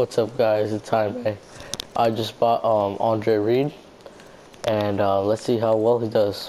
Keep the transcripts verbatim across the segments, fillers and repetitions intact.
What's up, guys? It's Jaime. I just bought um Andre Reed, and uh, let's see how well he does.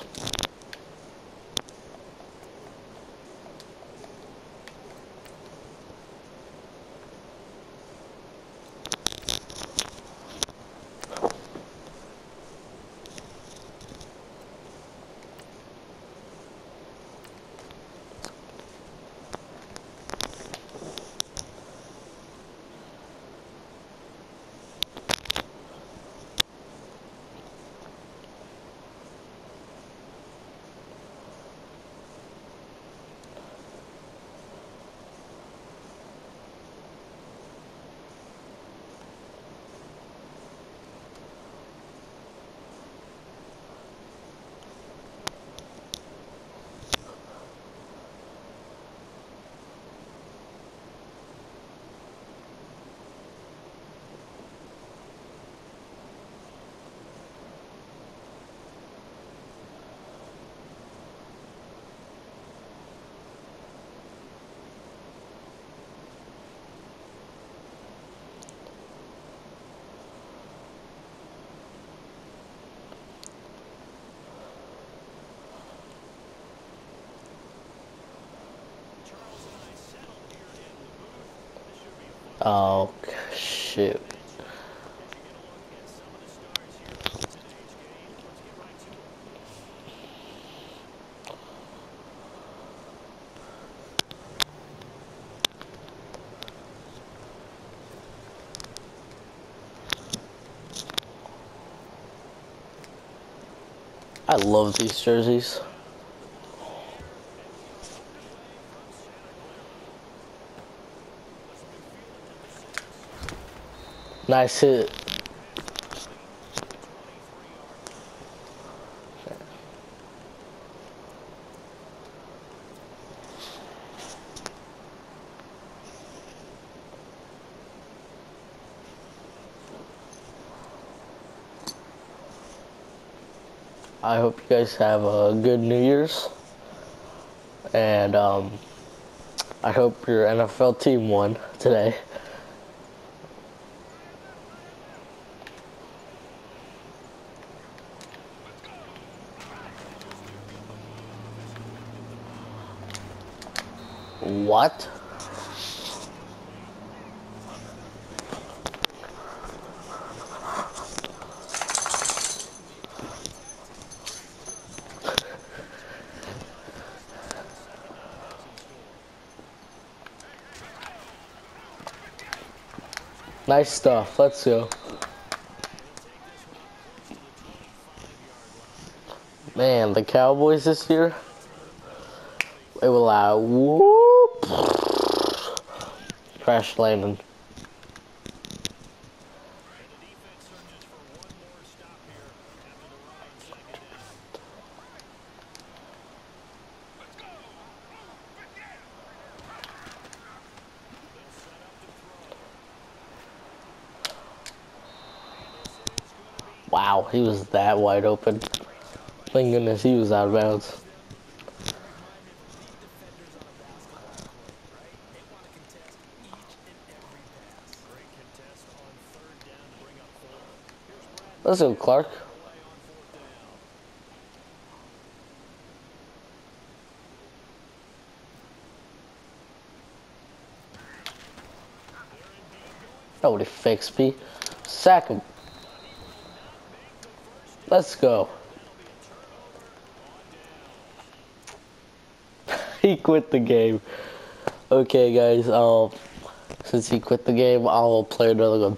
Oh, shoot. I love these jerseys. Nice hit. I hope you guys have a good New Year's, and um, I hope your N F L team won today. What? Nice stuff. Let's go. Man, the Cowboys this year, they will allow whoop crash landing. Wow, he was that wide open. Thank goodness he was out of bounds. Let's go, Clark. Nobody fixed me. Sack him. Let's go. He quit the game. Okay, guys. Um, since he quit the game, I'll play another one.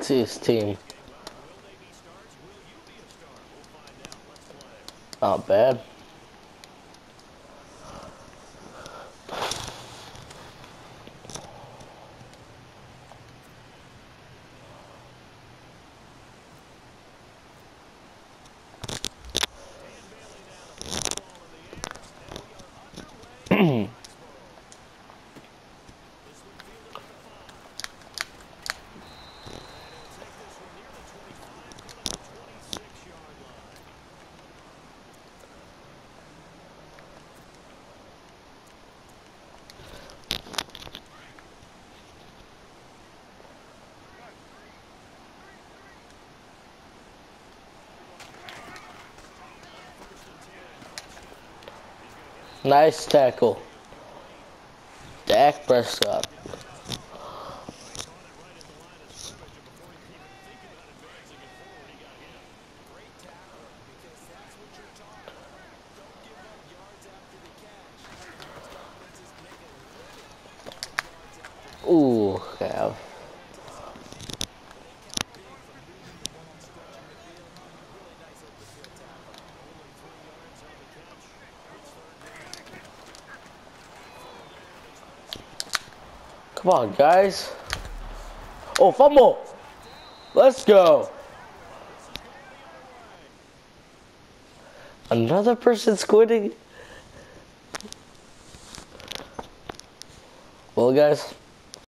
see his team. Not bad. Nice tackle. Dak Prescott. Ooh, Cav. Come on, guys. Oh, fumble. Let's go. Another person's quitting. Well, guys.